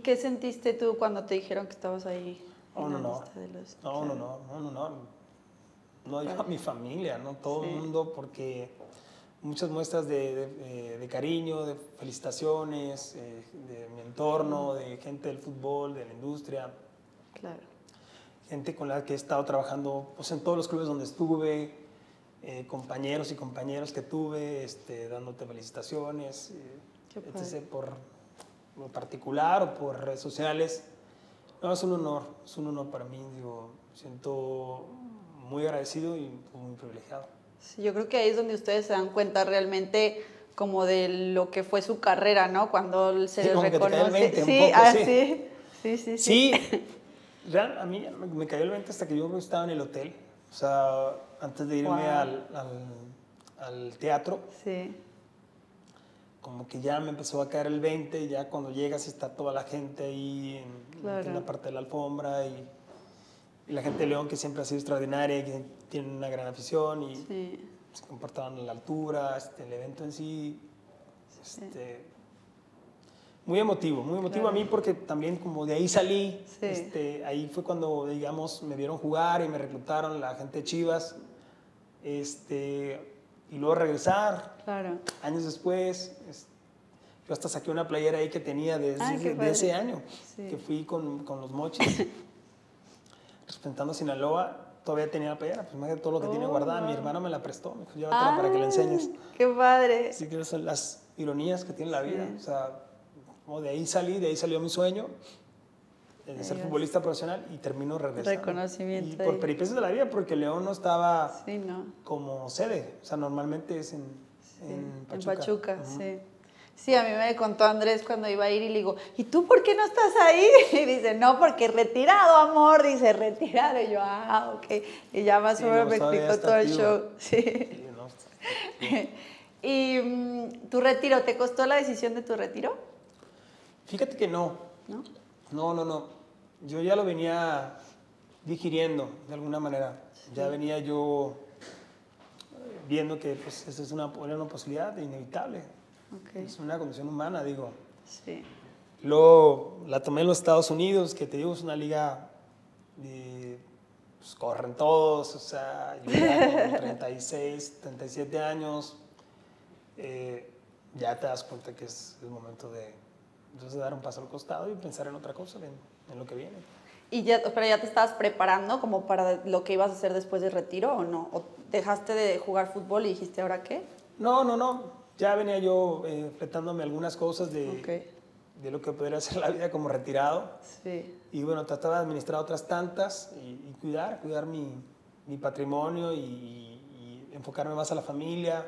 qué sentiste tú cuando te dijeron que estabas ahí? No, en la no, no. lista de los- No, claro. no. No yo a mi familia, ¿no? Todo el Sí. mundo, porque muchas muestras de cariño, de felicitaciones, de mi entorno, de gente del fútbol, de la industria, Claro. gente con la que he estado trabajando pues, en todos los clubes donde estuve, compañeros y compañeras que tuve, dándote felicitaciones, Qué padre. etc. por lo particular o por redes sociales. No, es un honor para mí, digo, siento muy agradecido y muy privilegiado. Sí, yo creo que ahí es donde ustedes se dan cuenta realmente como de lo que fue su carrera, ¿no? Cuando se Sí, les como que te cae el reconoce. 20 un Sí, poco, sí. Sí. Sí, a mí me cayó el 20 hasta que yo estaba en el hotel. O sea, antes de irme Wow. al teatro, Sí, como que ya me empezó a caer el 20, ya cuando llegas está toda la gente ahí claro. en la parte de la alfombra y la gente de León que siempre ha sido extraordinaria, que tiene una gran afición y Sí. se comportaban a la altura, el evento en sí, muy emotivo Claro. a mí porque también como de ahí salí, Sí. ahí fue cuando, digamos, me vieron jugar y me reclutaron la gente de Chivas, y luego regresar, Claro. años después, yo hasta saqué una playera ahí que tenía Qué de padre. ese año, Sí. que fui con los Mochis, representando a Sinaloa, todavía tenía la playera, pues imagínate todo lo que tiene guardada, mi hermano me la prestó, me dijo, llévatela para que la enseñes. Qué padre. Así que esas son las ironías que tiene la vida, Sí. o sea, como de ahí salió mi sueño de ser Dios. futbolista profesional y termino regresando. Reconocimiento Y por ahí. peripecias de la vida, porque León no estaba Sí, ¿no? como sede, o sea, normalmente es en Pachuca. En Pachuca, Ujú. sí. Sí, a mí me contó Andrés cuando iba a ir y le digo, ¿y tú por qué no estás ahí? Y dice, no, porque retirado, amor. Dice, retirado. Y yo, ok. Y ya más o Sí, menos no, me todavía explicó está todo el activo. show. Sí. Sí, no, sí. ¿Y tu retiro, te costó la decisión de tu retiro? Fíjate que no. ¿No? No. Yo ya lo venía digiriendo de alguna manera. Ya venía yo viendo que pues, esa era una posibilidad inevitable. Ok. Es una condición humana, digo. Sí. Luego la tomé en los Estados Unidos, que te digo, es una liga de... Pues, corren todos, o sea, yo ya con 36, 37 años, ya te das cuenta que es el momento de entonces dar un paso al costado y pensar en otra cosa, en lo que viene. Pero ya te estabas preparando como para lo que ibas a hacer después del retiro o no? ¿O dejaste de jugar fútbol y dijiste, ¿ahora qué? No. Ya venía yo enfrentándome algunas cosas Ok. de lo que podría ser la vida como retirado. Sí. Y bueno, trataba de administrar otras tantas y cuidar mi patrimonio y enfocarme más a la familia.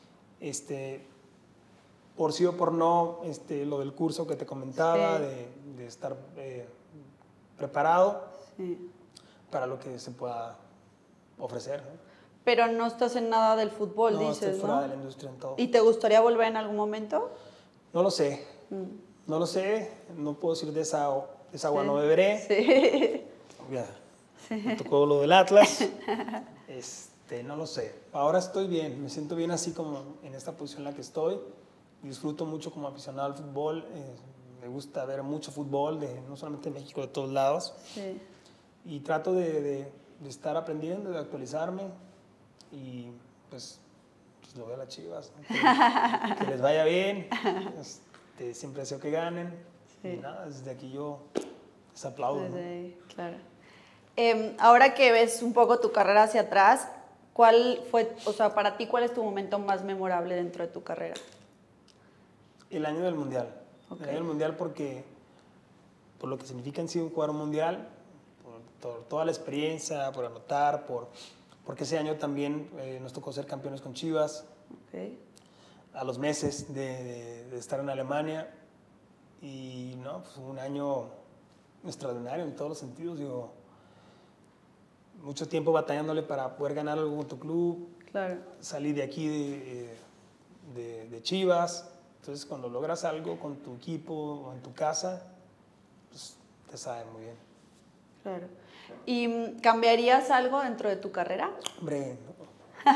Por sí o por no, lo del curso que te comentaba, Sí. de estar preparado Sí. para lo que se pueda ofrecer, ¿no? Pero no estás en nada del fútbol, No, dices, estoy fuera ¿no? de la industria en todo. ¿Y te gustaría volver en algún momento? No lo sé, no puedo decir de esa agua no beberé. Sí. Ya, me tocó lo del Atlas, no lo sé. Ahora estoy bien, me siento bien así como en esta posición en la que estoy. Disfruto mucho como aficionado al fútbol, me gusta ver mucho fútbol, no solamente de México, de todos lados. Sí. Y trato de estar aprendiendo, de actualizarme y pues lo veo a las Chivas, ¿no? Que les vaya bien, siempre deseo que ganen. Sí. Y nada, desde aquí yo les aplaudo, ¿no? Desde ahí, claro. Ahora que ves un poco tu carrera hacia atrás, ¿cuál fue, o sea, para ti, cuál es tu momento más memorable dentro de tu carrera? El año del Mundial. Ok. El año del Mundial porque, por lo que significa en sí jugar un Mundial, por toda la experiencia, por anotar, porque ese año también nos tocó ser campeones con Chivas. Okay. A los meses de estar en Alemania. Y no, pues un año extraordinario en todos los sentidos. Digo, mucho tiempo batallándole para poder ganar algo con tu club. Claro. Salí de aquí de Chivas. Entonces, cuando logras algo con tu equipo o en tu casa, pues te sabe muy bien. Claro. ¿Y cambiarías algo dentro de tu carrera? Hombre, no.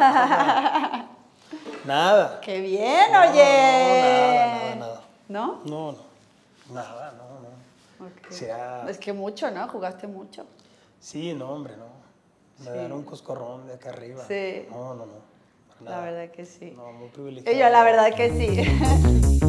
Nada. ¡Qué bien, No, oye! nada. ¿No? No, nada, no. sea... Es que mucho, ¿no? Jugaste mucho. Sí, no, hombre, no. Me dan un coscorrón de acá arriba. Sí. No. La verdad que sí. No, muy privilegiado. Y yo la verdad que sí.